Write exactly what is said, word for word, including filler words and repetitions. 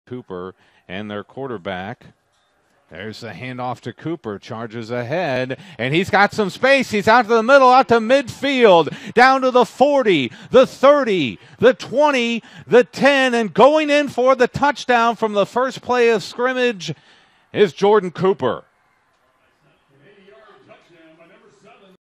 Cooper and their quarterback. There's the handoff to Cooper, charges ahead, and he's got some space. He's out to the middle, out to midfield, down to the forty, the thirty, the twenty, the ten, and going in for the touchdown from the first play of scrimmage is Jordon Cooper.